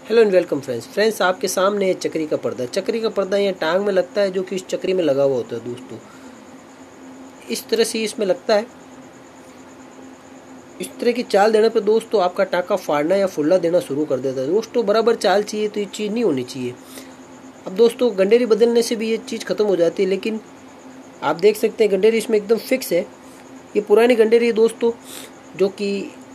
Hello and welcome friends आपके सामने है चक्री का पर्दा यहाँ टांग में लगता है, जो कि इस चक्री में लगा हुआ होता है दोस्तों। इस तरह से इसमें लगता है। इस तरह की चाल देने पे दोस्तों आपका टांका फाड़ना या फुल्ला देना शुरू कर देता है दोस्तों। बराबर चाल चाहिए तो ये चीज़ नहीं होनी चाहिए। अब दोस्तों गंडेरी बदलने से भी ये चीज़ ख़त्म हो जाती है, लेकिन आप देख सकते हैं गंडेरी इसमें एकदम फिक्स है। ये पुरानी गंडेरी है दोस्तों, जो कि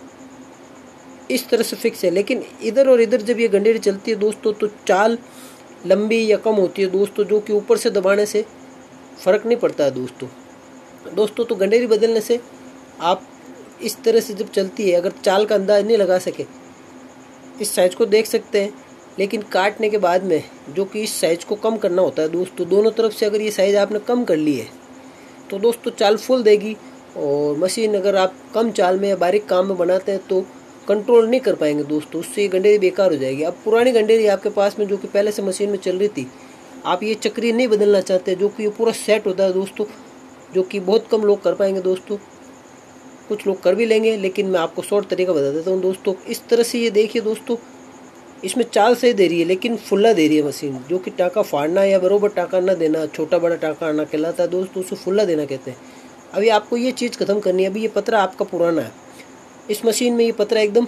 इस तरह से फिक्स है, लेकिन इधर और इधर जब ये गंडेरी चलती है दोस्तों तो चाल लंबी या कम होती है दोस्तों, जो कि ऊपर से दबाने से फ़र्क नहीं पड़ता है दोस्तों। तो गंडेरी बदलने से आप इस तरह से जब चलती है, अगर चाल का अंदाज नहीं लगा सके, इस साइज को देख सकते हैं, लेकिन काटने के बाद में जो कि इस साइज को कम करना होता है दोस्तों। दोनों तरफ से अगर ये साइज आपने कम कर ली है तो दोस्तों चाल फुल देगी। और मशीन अगर आप कम चाल में या बारीक काम में बनाते हैं तो कंट्रोल नहीं कर पाएंगे दोस्तों, उससे ये गंडेरी बेकार हो जाएगी। अब पुरानी गंडेरी आपके पास में जो कि पहले से मशीन में चल रही थी, आप ये चक्री नहीं बदलना चाहते, जो कि ये पूरा सेट होता है दोस्तों, जो कि बहुत कम लोग कर पाएंगे दोस्तों। कुछ लोग कर भी लेंगे, लेकिन मैं आपको शॉर्ट तरीका बता देता हूँ दोस्तों। इस तरह से ये देखिए दोस्तों, इसमें चाल सही दे रही है लेकिन फुल्ला दे रही है मशीन, जो कि टाँका फाड़ना या बरोबर टाँका ना देना, छोटा बड़ा टाँका आना कहलाता है दोस्तों, उसको फुल्ला देना कहते हैं। अभी आपको ये चीज़ ख़त्म करनी है। अभी ये पतरा आपका पुराना है, इस मशीन में ये पतरा एकदम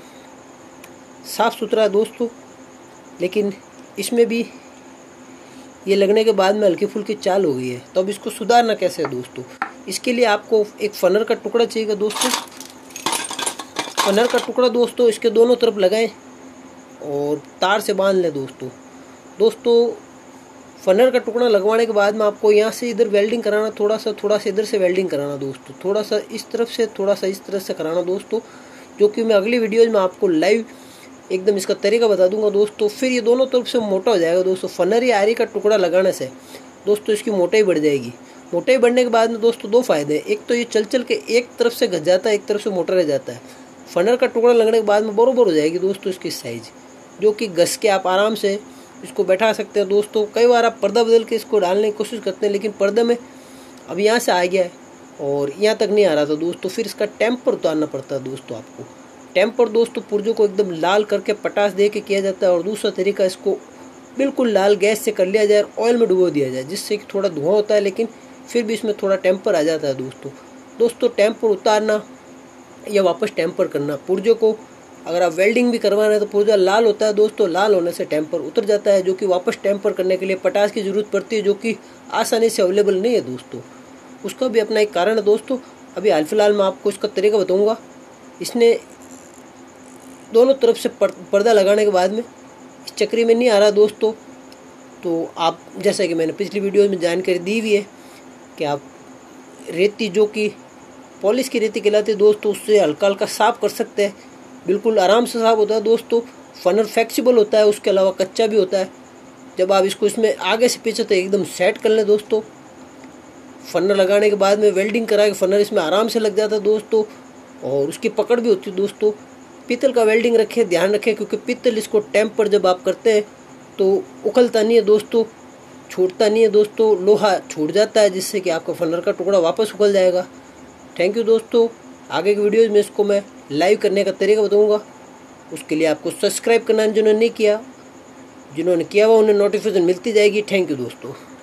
साफ़ सुथरा है दोस्तों, लेकिन इसमें भी ये लगने के बाद में हल्की फुल्की चाल हो गई है। तो अब इसको सुधारना कैसे है दोस्तों? इसके लिए आपको एक फनर का टुकड़ा चाहिएगा दोस्तों। फनर का टुकड़ा दोस्तों इसके दोनों तरफ लगाएं और तार से बांध लें दोस्तों। फनर का टुकड़ा लगवाने के बाद में आपको यहाँ से इधर वेल्डिंग कराना, थोड़ा सा इधर से वेल्डिंग कराना दोस्तों, थोड़ा सा इस तरफ से, थोड़ा सा इस तरफ से कराना दोस्तों, जो कि मैं अगली वीडियोज़ में आपको लाइव एकदम इसका तरीका बता दूंगा दोस्तों। फिर ये दोनों तरफ से मोटा हो जाएगा दोस्तों। फनर या आरी का टुकड़ा लगाने से दोस्तों इसकी मोटाई बढ़ जाएगी। मोटाई बढ़ने के बाद में दोस्तों दो फायदे हैं। एक तो ये चल के एक तरफ से घस जाता है, एक तरफ से मोटा रह जाता है। फनर का टुकड़ा लगने के बाद में बरोबर हो जाएगी दोस्तों इसकी साइज, जो कि घस के आप आराम से इसको बैठा सकते हैं दोस्तों। कई बार आप पर्दा बदल के इसको डालने की कोशिश करते हैं, लेकिन पर्दे में अब यहाँ से आ गया है और यहाँ तक नहीं आ रहा था दोस्तों। फिर इसका टेम्पर उतारना पड़ता है दोस्तों आपको। टेम्पर दोस्तों पुर्जों को एकदम लाल करके पटास दे के किया जाता है। और दूसरा तरीका, इसको बिल्कुल लाल गैस से कर लिया जाए और ऑयल में डुबो दिया जाए, जिससे कि थोड़ा धुआं होता है, लेकिन फिर भी इसमें थोड़ा टेम्पर आ जाता है दोस्तों। टेम्पर उतारना या वापस टेम्पर करना पुर्जों को, अगर आप वेल्डिंग भी करवा रहे हैं तो पुर्जा लाल होता है दोस्तों, लाल होने से टेम्पर उतर जाता है, जो कि वापस टेम्पर करने के लिए पटास की ज़रूरत पड़ती है, जो कि आसानी से अवेलेबल नहीं है दोस्तों। उसका भी अपना एक कारण है दोस्तों। अभी हाल फिलहाल मैं आपको इसका तरीका बताऊंगा। इसने दोनों तरफ से पर्दा लगाने के बाद में इस चक्री में नहीं आ रहा दोस्तों, तो आप, जैसा कि मैंने पिछली वीडियो में जानकारी दी हुई है, कि आप रेती, जो कि पॉलिश की रेती कहलाती है दोस्तों, उससे हल्का हल्का साफ कर सकते हैं। बिल्कुल आराम से साफ होता है दोस्तों। फनर फ्लेक्सिबल होता है, उसके अलावा कच्चा भी होता है। जब आप इसको इसमें आगे से पीछे तक एकदम सेट कर लें दोस्तों, फनर लगाने के बाद में वेल्डिंग करा के फनर इसमें आराम से लग जाता है दोस्तों, और उसकी पकड़ भी होती है दोस्तों। पीतल का वेल्डिंग रखें, ध्यान रखें, क्योंकि पीतल इसको टेम्पर जब आप करते हैं तो उखलता नहीं है दोस्तों, छूटता नहीं है दोस्तों, लोहा छूट जाता है, जिससे कि आपका फनर का टुकड़ा वापस उखल जाएगा। थैंक यू दोस्तों। आगे की वीडियोज़ में इसको मैं लाइव करने का तरीका बताऊंगा। उसके लिए आपको सब्सक्राइब करना है जिन्होंने नहीं किया, जिन्होंने किया हुआ उन्हें नोटिफिकेशन मिलती जाएगी। थैंक यू दोस्तों।